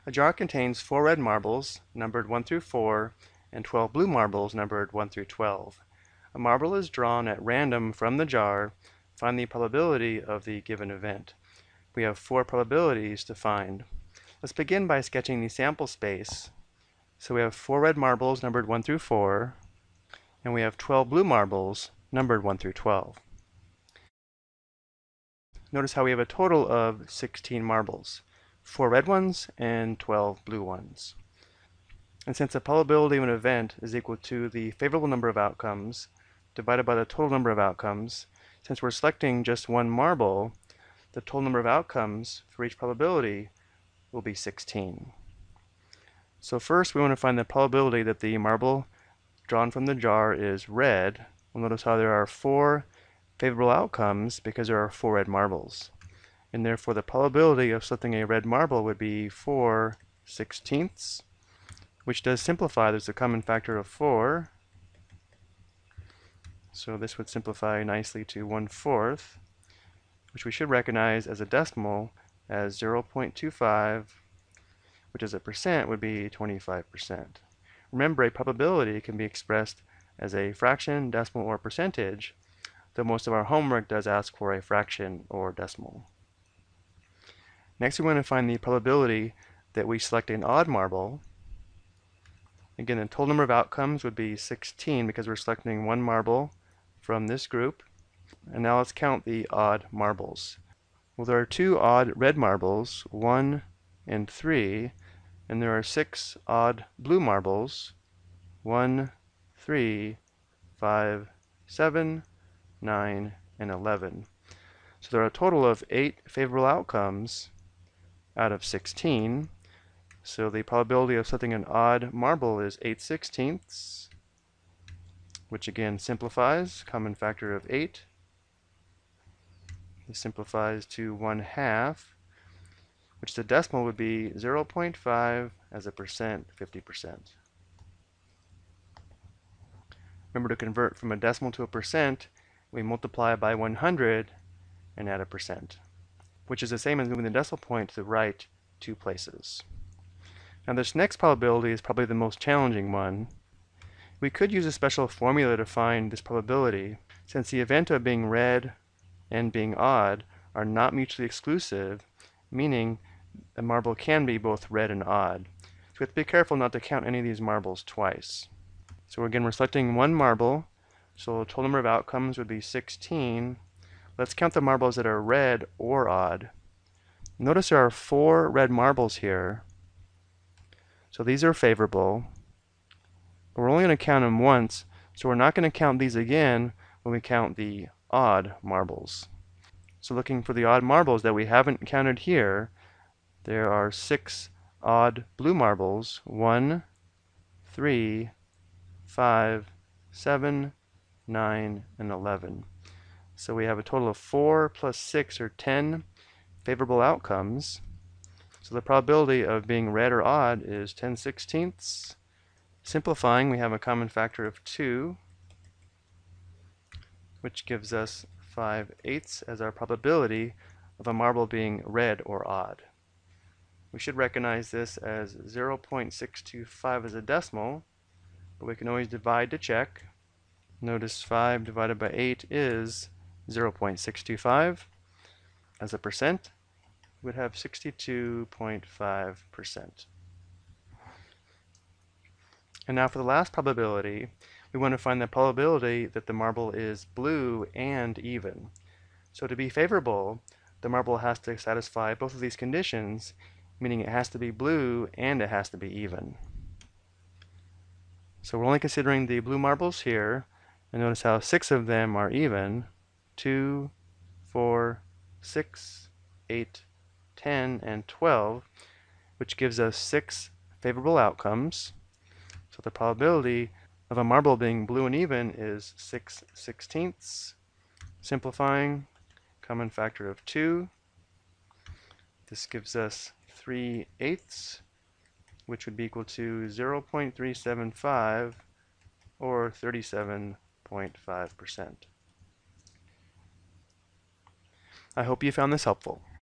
A jar contains 4 red marbles, numbered 1 through 4, and 12 blue marbles, numbered 1 through 12. A marble is drawn at random from the jar. Find the probability of the given event. We have 4 probabilities to find. Let's begin by sketching the sample space. So we have 4 red marbles, numbered 1 through 4, and we have 12 blue marbles, numbered 1 through 12. Notice how we have a total of 16 marbles. 4 red ones and 12 blue ones. And since the probability of an event is equal to the favorable number of outcomes divided by the total number of outcomes, since we're selecting just one marble, the total number of outcomes for each probability will be 16. So first we want to find the probability that the marble drawn from the jar is red. We'll notice how there are 4 favorable outcomes because there are 4 red marbles. And therefore the probability of selecting a red marble would be 4/16, which does simplify. There's a common factor of 4. So this would simplify nicely to 1/4, which we should recognize as a decimal as 0.25, which as a percent would be 25%. Remember, a probability can be expressed as a fraction, decimal, or percentage, though most of our homework does ask for a fraction or decimal. Next, we want to find the probability that we select an odd marble. Again, the total number of outcomes would be 16 because we're selecting one marble from this group. And now let's count the odd marbles. Well, there are 2 odd red marbles, 1 and 3, and there are 6 odd blue marbles, 1, 3, 5, 7, 9, and 11. So there are a total of 8 favorable outcomes out of 16. So the probability of selecting an odd marble is 8/16, which again simplifies, common factor of 8. This simplifies to 1/2, which the decimal would be 0.5 as a percent, 50%. Remember, to convert from a decimal to a percent, we multiply by 100 and add a percent, which is the same as moving the decimal point to the right 2 places. Now this next probability is probably the most challenging one. We could use a special formula to find this probability, since the event of being red and being odd are not mutually exclusive, meaning a marble can be both red and odd. So we have to be careful not to count any of these marbles twice. So again, we're selecting one marble, so the total number of outcomes would be 16. Let's count the marbles that are red or odd. Notice there are 4 red marbles here, so these are favorable. But we're only going to count them once, so we're not going to count these again when we count the odd marbles. So looking for the odd marbles that we haven't counted here, there are 6 odd blue marbles, 1, 3, 5, 7, 9, and 11. So we have a total of 4 plus 6 or 10 favorable outcomes. So the probability of being red or odd is 10/16. Simplifying, we have a common factor of 2, which gives us 5/8 as our probability of a marble being red or odd. We should recognize this as 0.625 as a decimal, but we can always divide to check. Notice 5 divided by 8 is 0.625. As a percent, we would have 62.5%. And now for the last probability, we want to find the probability that the marble is blue and even. So to be favorable, the marble has to satisfy both of these conditions, meaning it has to be blue and it has to be even. So we're only considering the blue marbles here, and notice how 6 of them are even. 2, 4, 6, 8, 10, and 12, which gives us 6 favorable outcomes. So the probability of a marble being blue and even is 6/16. Simplifying, common factor of 2. This gives us 3/8, which would be equal to 0.375 or 37.5%. I hope you found this helpful.